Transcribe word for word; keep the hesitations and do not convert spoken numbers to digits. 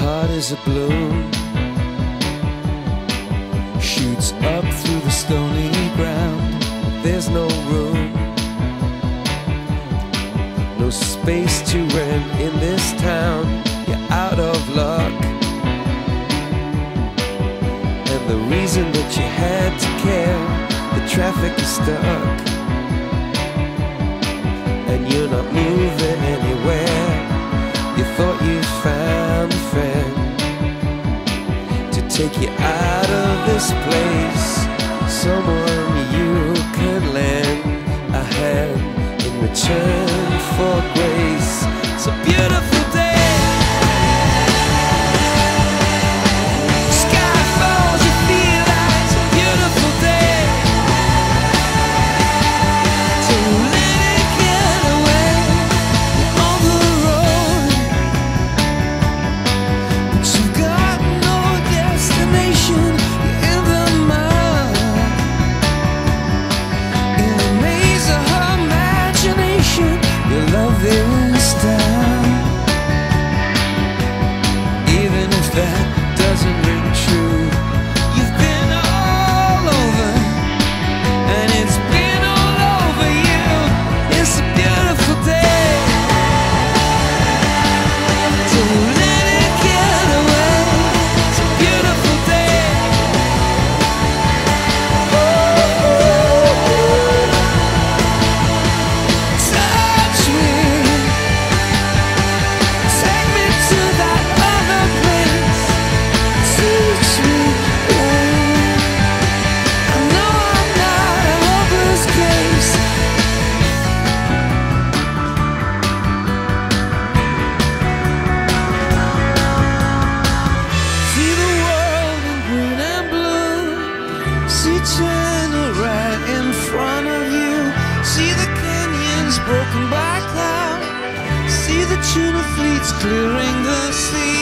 heart is a bloom, shoots up through the stony ground. There's no room, no space to rent in this town. You're out of luck, and the reason that you had to care, the traffic is stuck, and you're not moving anywhere. You thought you found a friend to take you out of this place, someone you could lend a hand in return for grace. It's a beautiful day. Sky falls, you feel like it's a beautiful day. So let it get away on the road, but you've got no destination. You're in the mud, in the maze of her imagination. Your love is down, even if that doesn't ring true. You've been all over, and it's been all over you. It's a beautiful day. So let it get away. It's a beautiful day. Touch me, take me to that other place. Teach me, babe. I know I'm not a hopeless case. See the world in green and blue. See China right in front of you. See the canyons broken by cloud. See the tuna fleets clearing the sea.